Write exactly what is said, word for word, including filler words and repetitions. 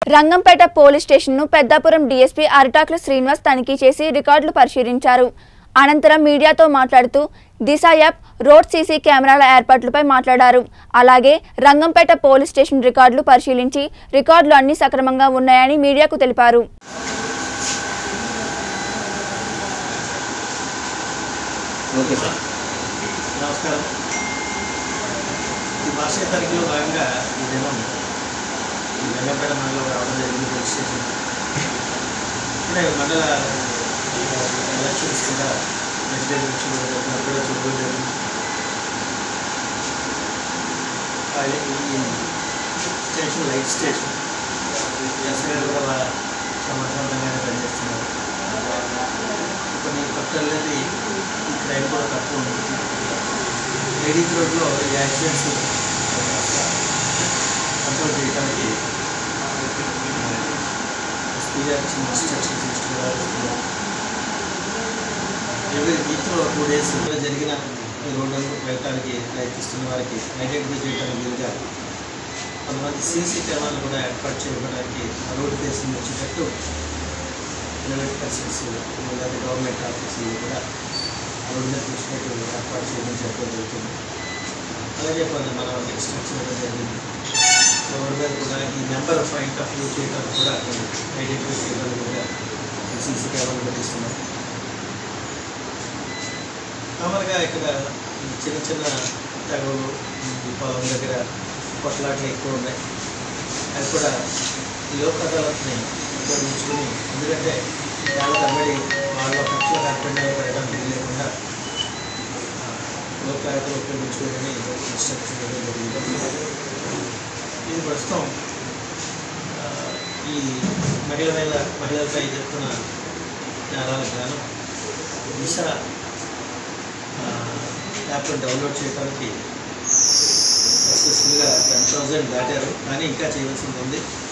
Rangampeta police స్టేషన్ను Peddapuram DSP Aritakula Srinivas తనిఖీ చేసి రికార్డులు పరిశీలించారు. అనంతరం మీడియాతో మాట్లాడుతూ దిశ యాప్, రోడ్ సీసీ కెమెరాల ఏర్పాట్లపై మాట్లాడారు. అలాగే రంగంపేట పోలీస్ స్టేషన్ రికార్డులు పరిశీలించి రికార్డులు అన్ని సక్రమంగా ఉన్నాయని మీడియాకు తెలిపారు. ఓకే సార్, నమస్కారం. ఈ భాష తనిఖీలో భాగంగా ఈ దినం ఈ రంగంపేట మండలంలో రావడం జరిగింది. పోలీస్ స్టేషన్ ఇప్పుడే మండల ఎలక్షన్స్ కింద ప్రెసిడెంట్ ఎలక్షన్ కూడా చూడడం జరిగింది. ఈ స్టేషన్ లైట్ స్టేషన్ ఎస్ఐ గారు కూడా సమర్థవంతంగానే పనిచేస్తున్నారు. కొన్ని కొత్తది ఈ క్రైమ్ కూడా తక్కువ ఉంది. లేడీస్ రోడ్లో ఈ యాక్సిడెంట్స్ కంట్రోల్ చేయడానికి ఎస్పీ గారు చిన్న ఇన్స్ట్రక్షన్స్ ఇస్తున్నారు. ఎవరి వీక్లో టూ డేస్ జరిగిన రోడ్లను వెళ్ళడానికి ప్రయత్నిస్తున్న వారికి ఐడెంటిఫై చేయడానికి వీలుగా కొంతమంది సీసీ కెమెరాలు కూడా ఏర్పాటు చేయడానికి రోడ్డు ఫేసింగ్ వచ్చేటట్టు ప్రైవేట్ పర్సన్స్ లేదా గవర్నమెంట్ ఆఫీసులు కూడా రోడ్డు మీద చూసినట్టు ఏర్పాటు చేయడం చెప్పడం జరుగుతుంది. అలాగే కొన్ని మనం ఇన్స్ట్రక్షన్ ఇవ్వడం జరిగింది. రోడ్డు మీద కూడా ఈ నెంబర్ పాయింట్ ఆఫ్ వ్యూ చేయడానికి కూడా ఐడెంటిఫై చేయడానికి కూడా సీసీ కెమెరాలు పెట్టిస్తున్నాం. కామన్గా ఇక్కడ చిన్న చిన్న తగవులు పొలం దగ్గర కొట్లాట్లు ఎక్కువ ఉన్నాయి. అది కూడా లోక్ అదాలత్ని ఉపయోగించుకుని, ఎందుకంటే వాళ్ళ తరబడి వాళ్ళ ఖర్చుల కార్పెంటర్ పెట్టడానికి లేకుండా లోక్ అదాలత్ని ఉపయోగించుకోవడని ఇన్స్ట్రక్షన్ ఇవ్వడం జరిగింది. ఇది ప్రస్తుతం ఈ మహిళ మహిళలపై చెప్తున్న నేరాలకు గాను దిశ యాప్ను డౌన్లోడ్ చేయడానికి సక్సెస్ఫుల్గా టెన్ థౌజండ్ దాటారు. కానీ ఇంకా చేయవలసింది ఉంది.